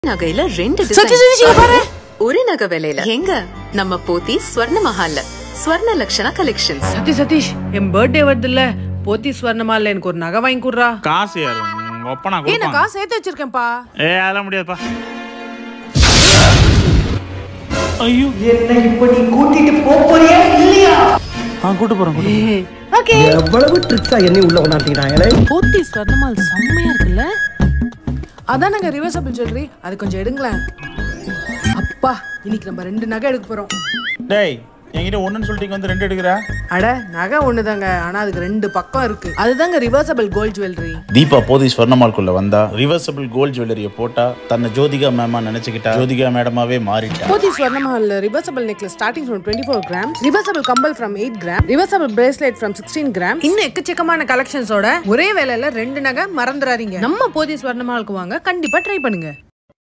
நகையில ரெண்டு டிசைன் ஒரே நகை விலையில எங்க நம்ம போத்தி ஸ்வர்ண மஹால்ல ஸ்வர்ண லக்ஷணா கலெக்ஷன்ஸ். சதீஷ் என் பர்த்டே வருதுல்ல, போத்தி ஸ்வர்ண மஹால்ல எனக்கு ஒரு நகை வாங்கி குடுறா. காசு யாரு ஒப்பனா கொடுப்பா. நான் காசு சேர்த்து வச்சிருக்கேன்ப்பா. அதெல்லாம் முடியாதுப்பா. ஐயோ என்ன இப்ப நீ கூட்டிட்டு போறியா இல்லையா? கூட்டி போறேன். ஓகே. எவ்வளவு ட்ரிக்ஸா என்ன உள்ள கொண்டாட்டிட்டாங்களே. போத்தி ஸ்வர்ண மஹால் செம்மையா இருக்குல்ல. அதான் நாங்க ரிவர்சபிள் ஜுவல்லரி, அது கொஞ்சம் எடுங்களேன். அப்பா இன்னைக்கு நம்ம ரெண்டு நகை எடுக்க போறோம். டேய் என்கிட்ட ஒண்ணுன்னு சொல்லிட்டு வந்து ரெண்டு எடுக்கிறா. அட நகை ஒண்ணுதாங்க, ஆனா அதுக்கு ரெண்டு பக்கம் இருக்கு. அதுதாங்க ரிவர்சபிள் கோல்ட் ஜுவல்லரி. தீபா போதி ஸ்வர்ணமால்குள்ள வந்தா ரிவர்சபிள் கோல்ட் ஜுவல்லரியை போட்டா தன்னை ஜோதிகா மேமா நினைச்சுக்கிட்டா ஜோதிகா மேடமாவே மாறிட்டா. போதி ஸ்வர்ண மஹால்ல reversible necklace starting from 24 grams, reversible கம்பல் from 8 grams, reversible bracelet from 16 grams. இன்னும் எக்கச்சக்கமான கலெக்ஷன்ஸோட ஒரே வேலையில ரெண்டு நகை மறந்துடாதீங்க. நம்ம போதி ஸ்வர்ண மஹாலுக்கு வாங்க, கண்டிப்பா ட்ரை பண்ணுங்க.